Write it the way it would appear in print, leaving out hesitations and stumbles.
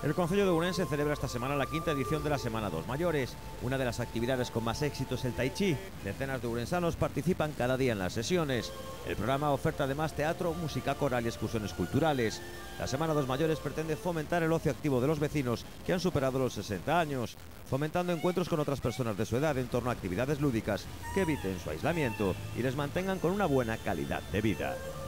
El Concello de Ourense celebra esta semana la quinta edición de la Semana dos Mayores. Una de las actividades con más éxito es el Tai Chi. Decenas de ourensanos participan cada día en las sesiones. El programa oferta además teatro, música coral y excursiones culturales. La Semana dos Mayores pretende fomentar el ocio activo de los vecinos que han superado los 60 años, fomentando encuentros con otras personas de su edad en torno a actividades lúdicas que eviten su aislamiento y les mantengan con una buena calidad de vida.